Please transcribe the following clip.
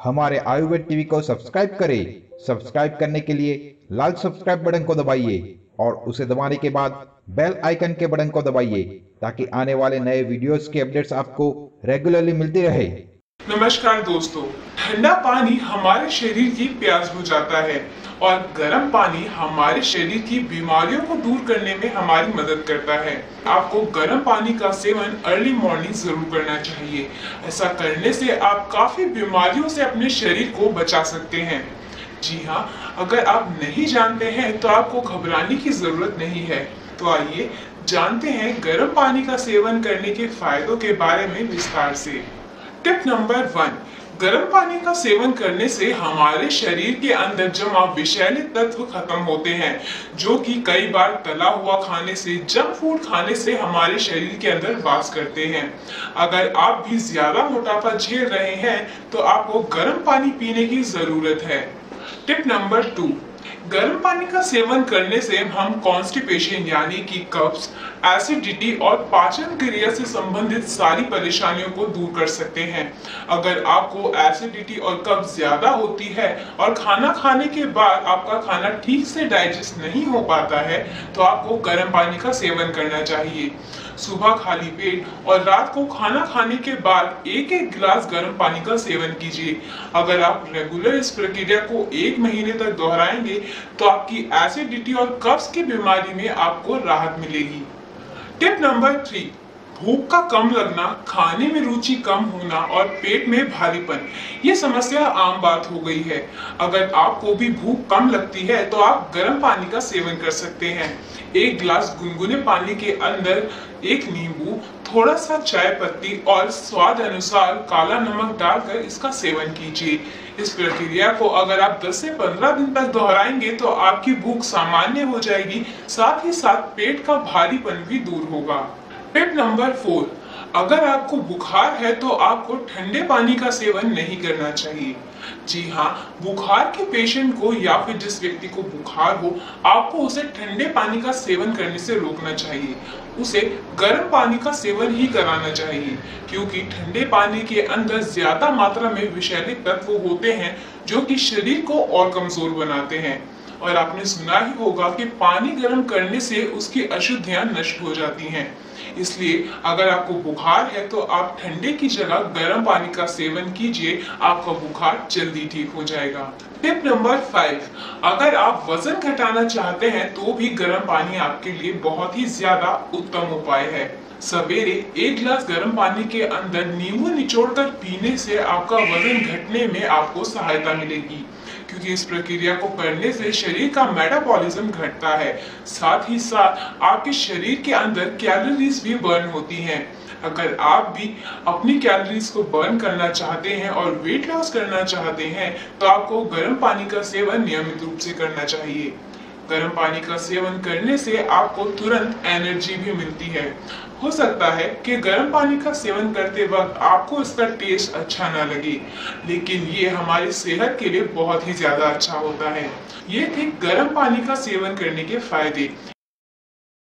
हमारे आयुर्वेद टीवी को सब्सक्राइब करें। सब्सक्राइब करने के लिए लाल सब्सक्राइब बटन को दबाइए और उसे दबाने के बाद बेल आइकन के बटन को दबाइए ताकि आने वाले नए वीडियोस के अपडेट्स आपको रेगुलरली मिलती रहे। नमस्कार दोस्तों, ठंडा पानी हमारे शरीर की प्यास बुझाता है और गर्म पानी हमारे शरीर की बीमारियों को दूर करने में हमारी मदद करता है। आपको गर्म पानी का सेवन अर्ली मॉर्निंग जरूर करना चाहिए। ऐसा करने से आप काफी बीमारियों से अपने शरीर को बचा सकते हैं। जी हाँ, अगर आप नहीं जानते हैं तो आपको घबराने की जरूरत नहीं है। तो आइए जानते हैं गर्म पानी का सेवन करने के फायदों के बारे में विस्तार से। टिप नंबर 1, गर्म पानी का सेवन करने से हमारे शरीर के अंदर जमा विषैले तत्व खत्म होते हैं, जो कि कई बार तला हुआ खाने से, जंक फूड खाने से हमारे शरीर के अंदर वास करते हैं। अगर आप भी ज्यादा मोटापा झेल रहे हैं तो आपको गर्म पानी पीने की जरूरत है। टिप नंबर 2, गर्म पानी का सेवन करने से हम कॉन्स्टिपेशन यानी कि कब्ज, एसिडिटी और पाचन क्रिया से संबंधित सारी परेशानियों को दूर कर सकते हैं। अगर आपको एसिडिटी और कब्ज ज्यादा होती है और खाना खाने के बाद आपका खाना ठीक से डाइजेस्ट नहीं हो पाता है तो आपको गर्म पानी का सेवन करना चाहिए। सुबह खाली पेट और रात को खाना खाने के बाद एक एक गिलास गर्म पानी का सेवन कीजिए। अगर आप रेगुलर इस प्रक्रिया को 1 महीने तक दोहराएंगे तो आपकी एसिडिटी और कब्ज की बीमारी में आपको राहत मिलेगी। टिप नंबर 3, भूख का कम लगना, खाने में रुचि कम होना और पेट में भारीपन, ये समस्या आम बात हो गई है। अगर आपको भी भूख कम लगती है तो आप गर्म पानी का सेवन कर सकते हैं। 1 गिलास गुनगुने पानी के अंदर 1 नींबू, थोड़ा सा चाय पत्ती और स्वाद अनुसार काला नमक डालकर इसका सेवन कीजिए। इस प्रक्रिया को अगर आप 10 से 15 दिन तक दोहराएंगे तो आपकी भूख सामान्य हो जाएगी, साथ ही साथ पेट का भारीपन भी दूर होगा। टिप नंबर 4, अगर आपको बुखार है तो आपको ठंडे पानी का सेवन नहीं करना चाहिए। जी हाँ, बुखार के पेशेंट को या फिर जिस व्यक्ति को बुखार हो, आपको उसे ठंडे पानी का सेवन करने से रोकना चाहिए। उसे गर्म पानी का सेवन ही कराना चाहिए, क्योंकि ठंडे पानी के अंदर ज्यादा मात्रा में विषैले तत्व होते हैं जो कि शरीर को और कमजोर बनाते हैं। और आपने सुना ही होगा कि पानी गर्म करने से उसकी अशुद्धियां नष्ट हो जाती हैं। इसलिए अगर आपको बुखार है तो आप ठंडे की जगह गर्म पानी का सेवन कीजिए, आपका बुखार जल्दी ठीक हो जाएगा। टिप नंबर 5, अगर आप वजन घटाना चाहते हैं तो भी गर्म पानी आपके लिए बहुत ही ज्यादा उत्तम उपाय है। सवेरे 1 गिलास गर्म पानी के अंदर नींबू निचोड़कर पीने से आपका वजन घटने में आपको सहायता मिलेगी, क्योंकि इस प्रक्रिया को करने से शरीर का मेटाबॉलिज्म घटता है। साथ ही साथ आपके शरीर के अंदर कैलोरीज भी बर्न होती हैं। अगर आप भी अपनी कैलोरीज को बर्न करना चाहते हैं और वेट लॉस करना चाहते हैं तो आपको गर्म पानी का सेवन नियमित रूप से करना चाहिए। गर्म पानी का सेवन करने से आपको तुरंत एनर्जी भी मिलती है। हो सकता है कि गर्म पानी का सेवन करते वक्त आपको इसका टेस्ट अच्छा ना लगे, लेकिन ये हमारी सेहत के लिए बहुत ही ज्यादा अच्छा होता है। ये थे गर्म पानी का सेवन करने के फायदे।